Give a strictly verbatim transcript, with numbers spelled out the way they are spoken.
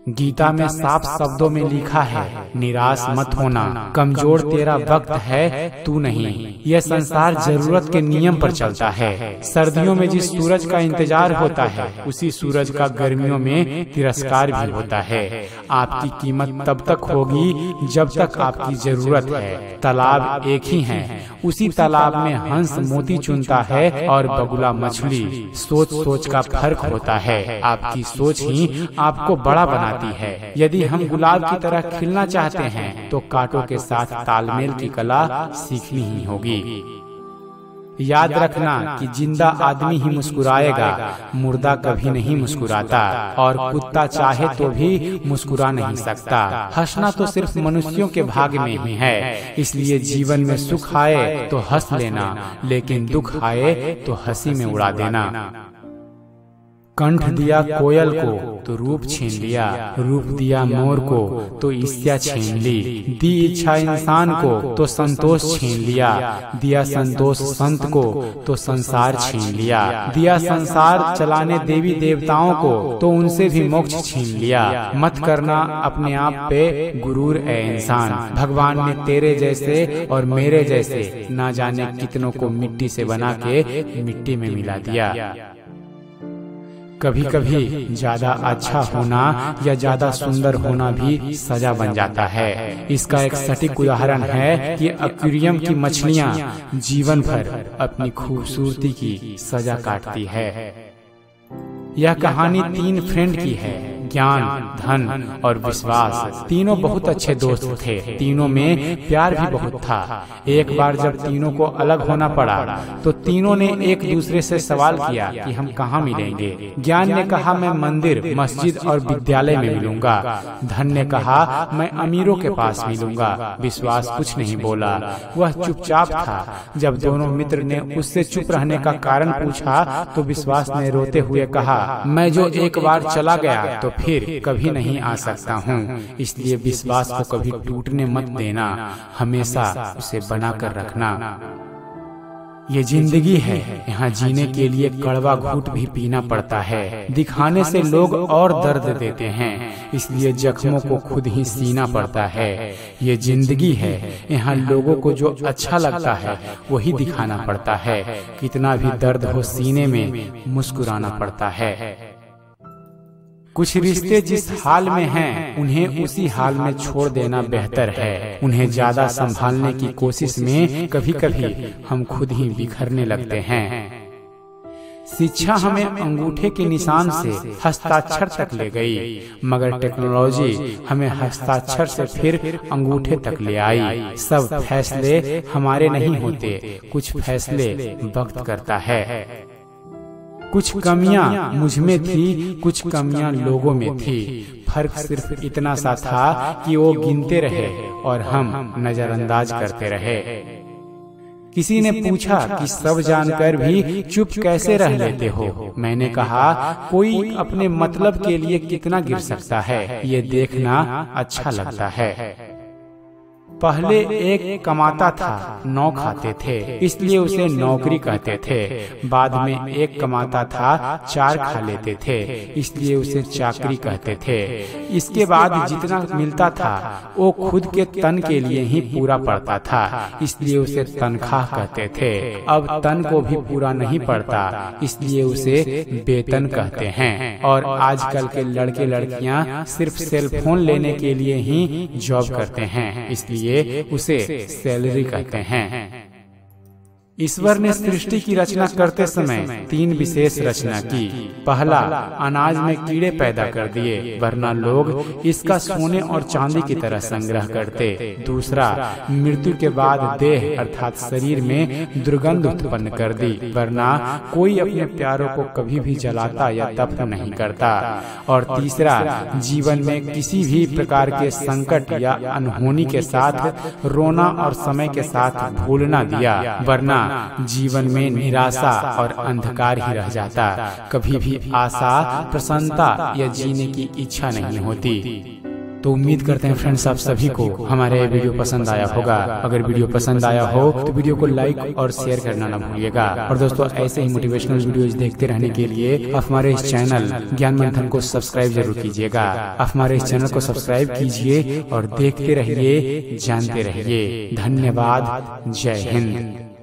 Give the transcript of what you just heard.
गीता में साफ शब्दों में लिखा है, निराश मत होना, कमजोर तेरा वक्त है, तू नहीं। यह संसार जरूरत के नियम पर चलता है। सर्दियों में जिस सूरज का इंतजार होता है, उसी सूरज का गर्मियों में तिरस्कार भी होता है। आपकी कीमत तब तक होगी जब तक आपकी जरूरत है। तालाब एक ही है, उसी तालाब में हंस मोती चुनता है और बगुला मछली। सोच सोच का फर्क होता है। आपकी सोच ही आपको बड़ा बनाती है। यदि हम गुलाब की तरह खिलना चाहते हैं तो कांटों के साथ तालमेल की कला सीखनी ही होगी। याद रखना कि जिंदा आदमी ही मुस्कुराएगा, मुर्दा कभी नहीं मुस्कुराता, और कुत्ता चाहे तो भी मुस्कुरा नहीं सकता। हंसना तो सिर्फ मनुष्यों के भाग्य में ही है। इसलिए जीवन में सुख आए तो हंस लेना, लेकिन दुख आए तो हंसी में उड़ा देना। कंठ दिया कोयल को तो रूप छीन लिया, रूप दिया मोर को तो ईर्ष्या छीन ली। दी इच्छा इंसान को तो संतोष छीन लिया, दिया संतोष संत को तो संसार छीन लिया। दिया संसार चलाने देवी देवताओं को तो उनसे भी मोक्ष छीन लिया। मत करना अपने आप पे गुरूर ए इंसान। भगवान ने तेरे जैसे और मेरे जैसे ना जाने कितनों को मिट्टी से बना के मिट्टी में मिला दिया। कभी कभी ज्यादा अच्छा होना या ज्यादा सुंदर होना भी सजा बन जाता है। इसका एक सटीक उदाहरण है कि एक्वेरियम की मछलियां जीवन भर अपनी खूबसूरती की सजा काटती है। यह कहानी तीन फ्रेंड की है, ज्ञान, धन और विश्वास। तीनों बहुत अच्छे दोस्त थे। तीनों में प्यार भी बहुत था। एक बार जब तीनों को अलग होना पड़ा तो तीनों ने एक दूसरे से सवाल किया कि हम कहाँ मिलेंगे। ज्ञान ने कहा मैं मंदिर, मस्जिद और विद्यालय में मिलूंगा। धन ने कहा मैं अमीरों के पास मिलूंगा। विश्वास कुछ नहीं बोला, वह चुपचाप था। जब दोनों मित्र ने उससे चुप रहने का कारण पूछा तो विश्वास ने रोते हुए कहा मैं जो एक बार चला गया तो फिर कभी नहीं आ सकता हूँ। इसलिए विश्वास को कभी टूटने मत देना, हमेशा उसे बनाकर रखना। ये जिंदगी है, यहाँ जीने के लिए कड़वा घूंट भी पीना पड़ता है। दिखाने से लोग और दर्द देते हैं, इसलिए जख्मों को खुद ही सीना पड़ता है। ये जिंदगी है, यहाँ लोगों को जो अच्छा लगता है वही दिखाना पड़ता है। कितना भी दर्द हो सीने में, मुस्कुराना पड़ता है। कुछ रिश्ते जिस हाल में हैं, उन्हें उसी हाल में छोड़ देना बेहतर है। उन्हें ज्यादा संभालने की कोशिश में कभी कभी हम खुद ही बिखरने लगते हैं। शिक्षा हमें अंगूठे के निशान से हस्ताक्षर तक ले गई, मगर टेक्नोलॉजी हमें हस्ताक्षर से फिर अंगूठे तक ले आई। सब फैसले हमारे नहीं होते, कुछ फैसले वक्त करता है। कुछ कमियां मुझ में थी, कुछ कमियां लोगों में थी। फर्क सिर्फ इतना सा था कि वो गिनते रहे और हम नजरअंदाज करते रहे। किसी ने पूछा कि सब जानकर भी चुप कैसे रह लेते हो। मैंने कहा कोई अपने मतलब के लिए कितना गिर सकता है, ये देखना अच्छा लगता है। पहले एक कमाता था, नौ खाते थे, इसलिए उसे नौकरी कहते थे। बाद में एक कमाता था, चार खा लेते थे, इसलिए उसे चाकरी कहते थे। इसके बाद जितना मिलता था वो खुद के तन के लिए ही पूरा पड़ता था, इसलिए उसे तनख्वाह कहते थे। अब तन को भी पूरा नहीं पड़ता, इसलिए उसे वेतन कहते हैं। और आजकल के लड़के लड़कियां सिर्फ सेल फोन लेने के लिए ही जॉब करते हैं, इसलिए उसे सैलरी कहते हैं। ईश्वर ने सृष्टि की रचना करते समय तीन विशेष रचना की। पहला, अनाज में कीड़े पैदा कर दिए, वरना लोग इसका सोने और चांदी की तरह संग्रह करते। दूसरा, मृत्यु के बाद देह अर्थात शरीर में दुर्गंध उत्पन्न कर दी, वरना कोई अपने प्यारों को कभी भी जलाता या दफन नहीं करता। और तीसरा, जीवन में किसी भी प्रकार के संकट या अनहोनी के साथ रोना और समय के साथ भूलना दिया, वरना जीवन में निराशा और अंधकार ही रह जाता। कभी भी आशा, प्रसन्नता या जीने की इच्छा नहीं होती। तो उम्मीद करते हैं फ्रेंड्स आप सभी को हमारे वीडियो पसंद आया होगा। अगर वीडियो पसंद आया हो तो वीडियो को लाइक और शेयर करना न भूलिएगा। और दोस्तों ऐसे ही मोटिवेशनल वीडियोज देखते रहने के लिए आप हमारे इस चैनल ज्ञान मंथन को सब्सक्राइब जरूर कीजिएगा। आप हमारे इस चैनल को सब्सक्राइब कीजिए और देखते रहिए, जानते रहिए। धन्यवाद। जय हिंद।